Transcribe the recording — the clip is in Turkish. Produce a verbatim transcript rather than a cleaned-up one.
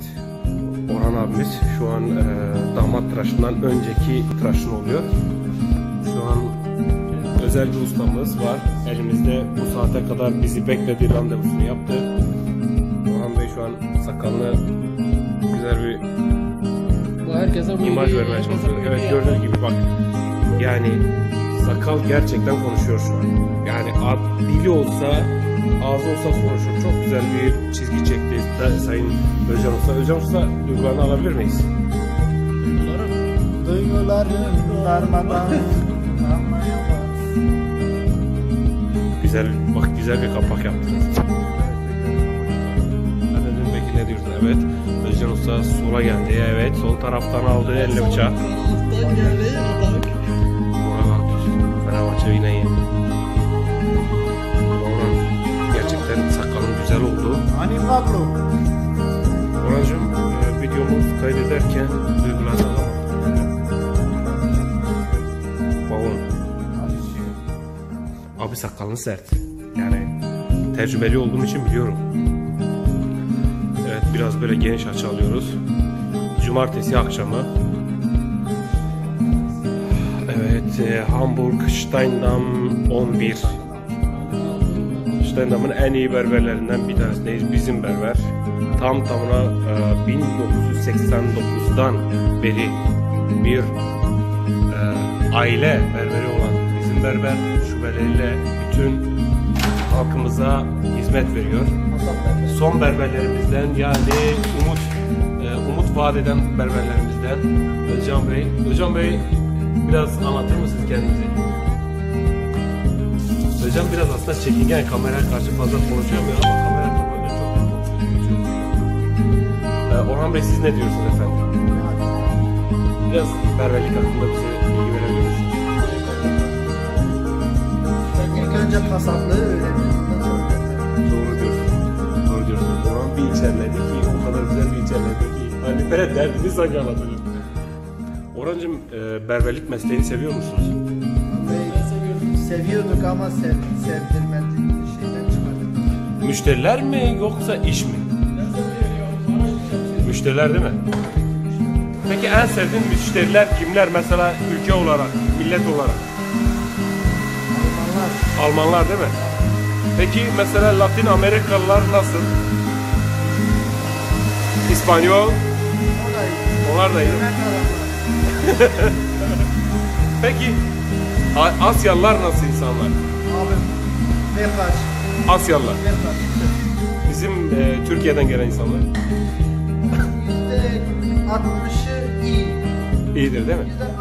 Evet, Orhan abimiz şu an e, damat tıraşından önceki tıraşın oluyor. Şu an e, özel bir ustamız var. Elimizde bu saate kadar bizi beklediği randevusunu yaptı. Orhan Bey şu an sakalını güzel bir bu herkese bu imaj vermeye çalışıyor. Evet, gördüğünüz gibi bak. Yani sakal gerçekten konuşuyor şu an. Yani ad, dili olsa, ağzı olsa konuşur. Çok güzel bir çizgi çekti Sayın Özcan Usta. Özcan Usta, duygularını alabilir miyiz? Duygularım. Duygularım darmadan anlayamaz. Güzel, bak güzel bir kapak yaptınız. Hadi dün belki ne diyorsun? Evet, Özcan Usta sola geldi. Evet, sol taraftan aldı eline bıçağı. Taraftan geldi atak. Fenerbahçe yine iyi. Orhan gerçekten sakalın güzel oldu. Hani Pablo? Orhancığım, e, videomuz kaydederken duygularını alamadım. Babam. Abi sakalın sert. Yani tecrübeli olduğum için biliyorum. Evet, biraz böyle geniş açı alıyoruz. Cumartesi akşamı. Evet, e, Hamburg Steindamm on bir. Steindamm'ın en iyi berberlerinden bir tanesindeyiz. Bizim berber. Tam tamına e, bin dokuz yüz seksen dokuzdan beri bir e, aile berberi olan bizim berber şubeleriyle bütün halkımıza hizmet veriyor. Son berberlerimizden, yani umut e, umut vaat eden berberlerimizden Özcan Bey. Özcan Bey, biraz anlatır mısınız kendinizi? Özcan biraz aslında çekingen, kameraya karşı fazla konuşamıyor ama kamera kapağında çok konuşuyor. Ee, Orhan Bey, siz ne diyorsunuz efendim? Biraz berberlik hakkında bize bilgi verebilir misiniz? İlk önce kasaplığı öğrenin. Doğru diyorsun. Doğru diyorsun. Orhan bir içerledi ki, o kadar güzel bir içerledi ki. Hani böyle derdini sanki anlatıyor. Orhancığım, e, berberlik mesleğini seviyor musunuz? Seviyorduk ama sev, sevdirmedik bir şeyden çıkardık. Müşteriler mi yoksa iş mi? Müşteriler değil mi? Peki en sevdiğin müşteriler kimler? Mesela ülke olarak, millet olarak. Almanlar. Almanlar değil mi? Peki mesela Latin Amerikalılar nasıl? İspanyol? O da iyi. Onlar da iyi. Ömer tarafı. Peki A- Asyalılar nasıl insanlar? Abim. Mekaç. Asyalılar. Mekaç. Bizim e, Türkiye'den gelen insanlar. Yüzde altmışı iyi. İyidir değil mi? Yüzde